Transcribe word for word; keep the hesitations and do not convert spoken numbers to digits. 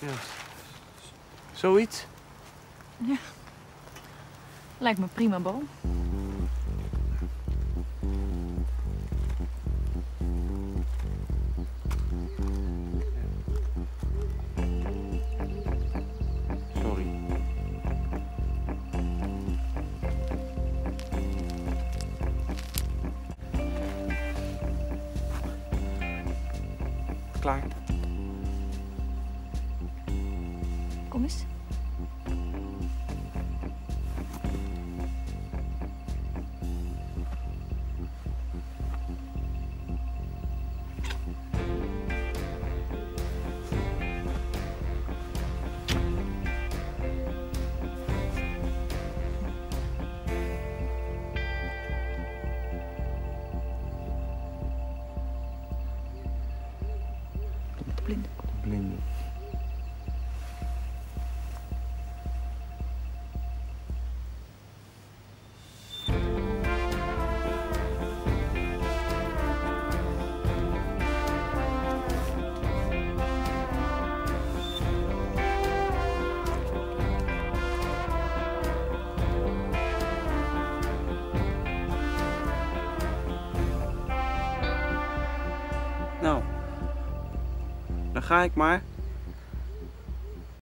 Ja. Zoiets? Ja. Lijkt me prima, Bo. Sorry. Klaar. Kom eens. De blinde. Blinde. Nou, dan ga ik maar.